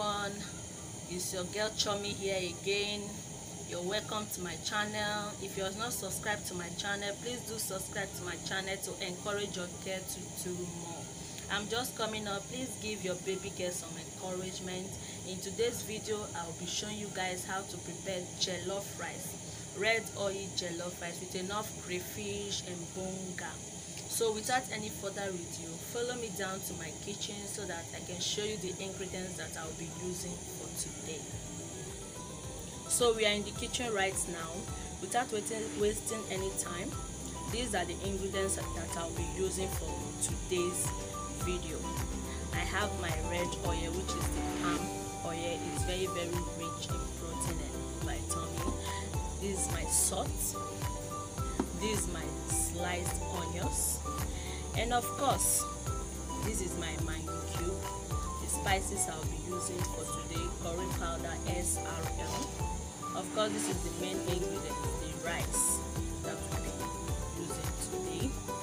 everyone, it's your girl Chomy here again. You're welcome to my channel. If you're not subscribed to my channel, please do subscribe to my channel to encourage your girl to do more. I'm just coming up. Please give your baby girl some encouragement. In today's video, I'll be showing you guys how to prepare jollof rice, red oil jollof rice with enough crayfish and bonga. So without any further ado, follow me down to my kitchen so that I can show you the ingredients that I'll be using for today. So we are in the kitchen right now. Without wasting any time, these are the ingredients that I'll be using for today's video. I have my red oil, which is the palm oil. It's very rich in protein and vitamin. This is my salt. This is my sliced onions, and of course this is my Maggi cube. The spices I'll be using for today: curry powder, SRL. Of course, this is the main ingredient, the rice that we'll be using today.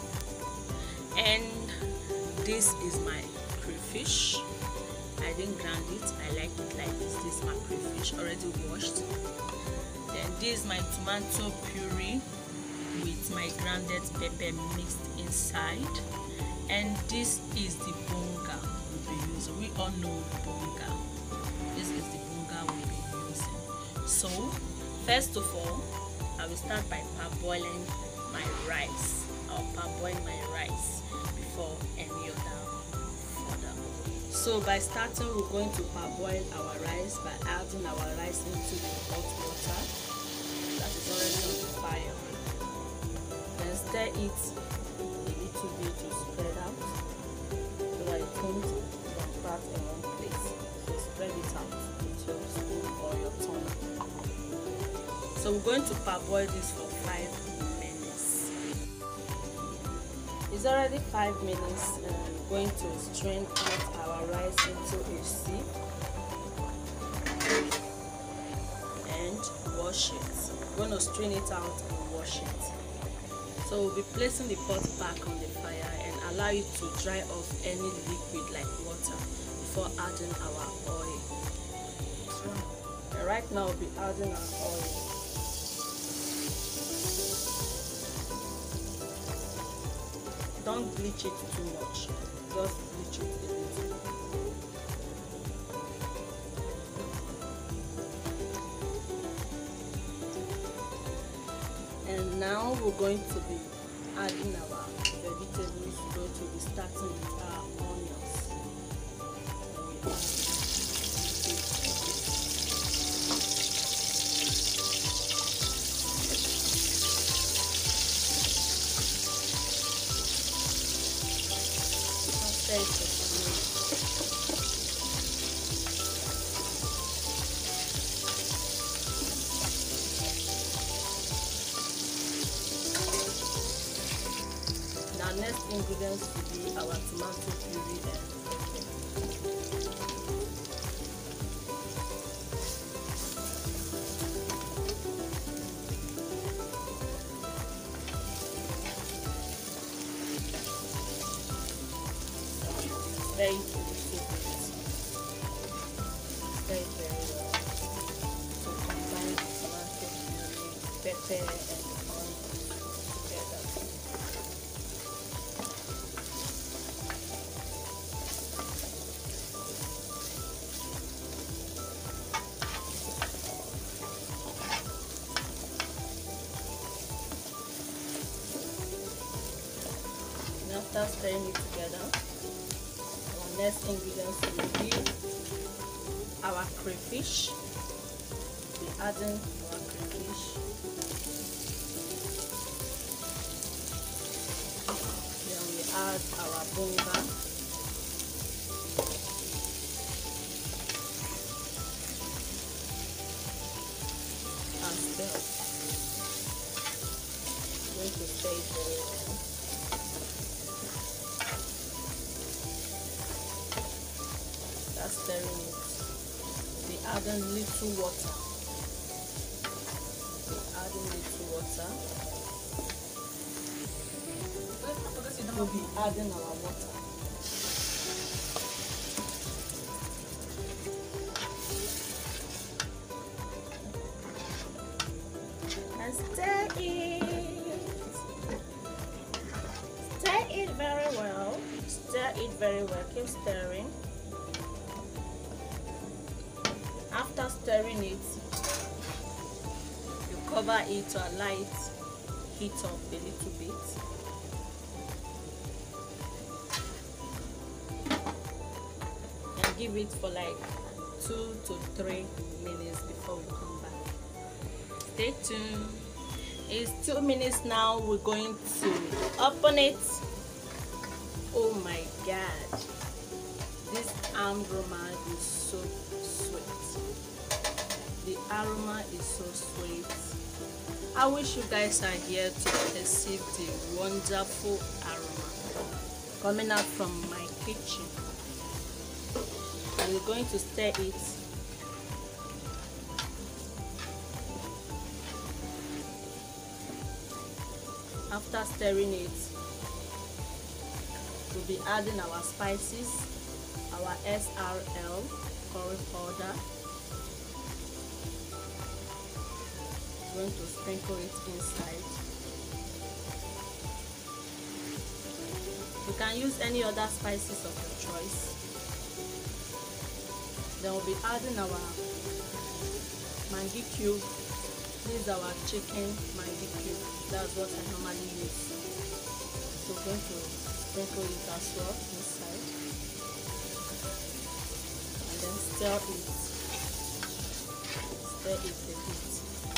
And this is my crayfish. I didn't grind it, I like it like this. This is my crayfish already washed. Then this is my tomato puree with my grounded pepper mixed inside, and this is the bonga we'll be using. We all know bonga. This is the bonga we'll be using. So first of all, I will start by parboiling my rice. I'll parboil my rice before any other further. So by starting, we're going to parboil our rice by adding our rice into the hot water that is already on the fire. Then stir it a little bit to spread out so that it won't contract in one place. So spread it out with your spoon or your tongue. So we're going to parboil this for 5 minutes. It's already 5 minutes, and we're going to strain out our rice into a sieve and wash it. We're going to strain it out and wash it. So we'll be placing the pot back on the fire and allow it to dry off any liquid like water before adding our oil. And right now we'll be adding our oil. Don't bleach it too much, just bleach it a little. And now we're going to be adding our vegetables. We're going to be starting with our onions. Now next ingredients will be our tomato puree and very little bit. Very well. So combine the tomato puree, pepper and onion together. And after stirring it together, next ingredients will be our crayfish. We'll be adding our crayfish. Then we add our bonga. And stir. I'm going to stir it very well. Stirring it, we adding little water. We'll be adding our water. very well. Keep stirring. After stirring it, you cover it to allow it heat up a little bit. And give it for like 2 to 3 minutes before we come back. Stay tuned. It's 2 minutes now. We're going to open it. Oh my god, this aroma is so sweet. The aroma is so sweet. I wish you guys are here to perceive the wonderful aroma coming out from my kitchen. And we're going to stir it. After stirring it, we'll be adding our spices, our SRL curry powder. We're going to sprinkle it inside. You can use any other spices of your choice. Then we'll be adding our Maggi cube. This is our chicken Maggi cube. That's what I normally use. So we're going to sprinkle it as well inside. And then stir it. Stir it a bit.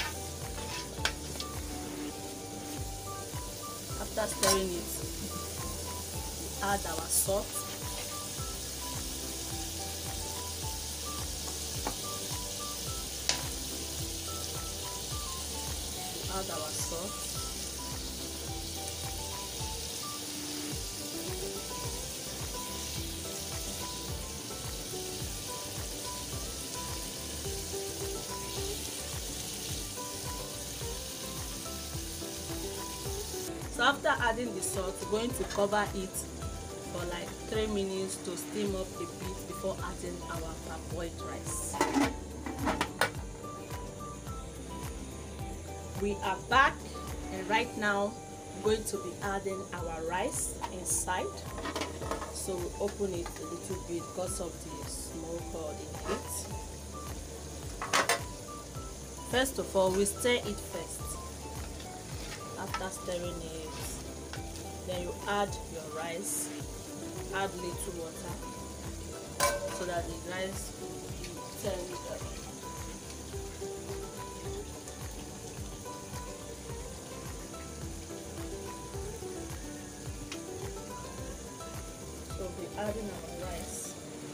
After stirring it, we add our salt. Add our salt. So after adding the salt, we're going to cover it for like 3 minutes to steam up a bit before adding our parboiled rice. We are back, and right now we're going to be adding our rice inside. So we open it a little bit because of the smoke or the heat. First of all, we stir it first. After stirring it, then you add your rice. Add little water so that the rice will be tender. Adding our rice.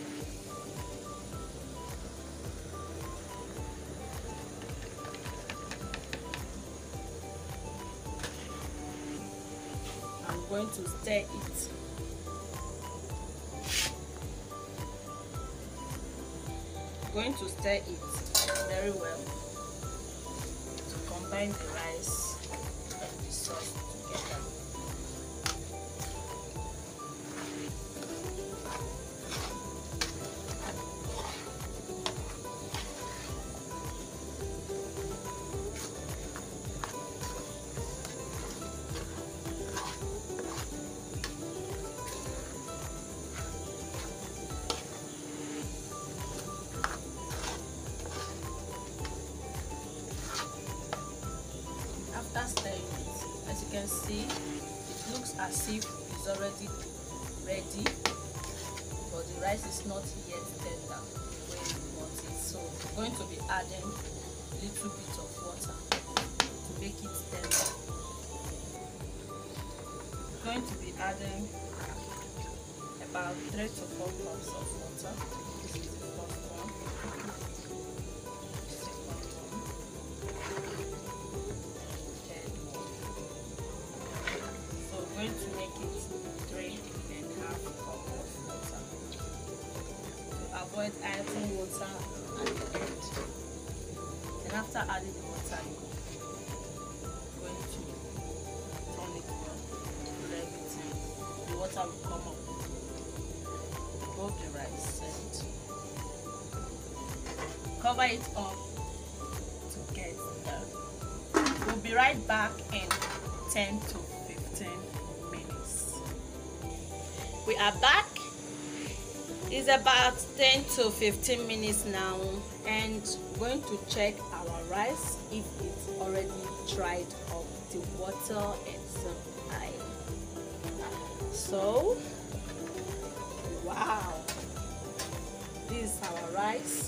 I'm going to stir it. Going to stir it very well to combine the rice and the sauce together. After stirring it, as you can see, it looks as if it's already ready, but the rice is not yet tender the way we want it. So we're going to be adding a little bit of water to make it tender. We're going to be adding about 3 to 4 cups of water. This is the first one. Going to make it 3.5 cups of water to avoid adding water at the end. And after adding the water, you're going to turn it on to everything. The water will come up above the rice and cover it up to get done. We'll be right back in 10 to 15 minutes. We are back, It's about 10 to 15 minutes now, and we're going to check our rice if it's already dried up the water and some oil. So wow, this is our rice.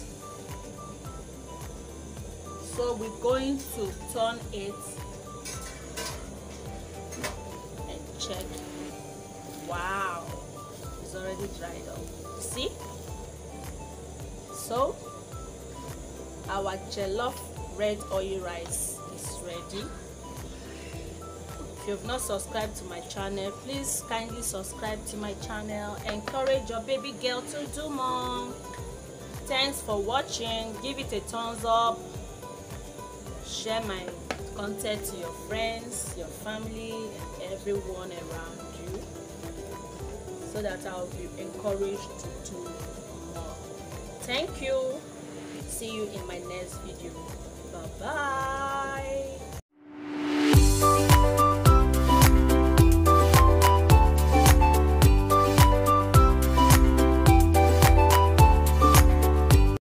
So we're going to turn it and check. Wow, it's already dried up. See? So our jollof red oil rice is ready. If you've not subscribed to my channel, please kindly subscribe to my channel. Encourage your baby girl to do more. Thanks for watching. Give it a thumbs up. Share my content to your friends, your family, and everyone around you, so that I'll be encouraged to do more. Thank you. See you in my next video. Bye bye.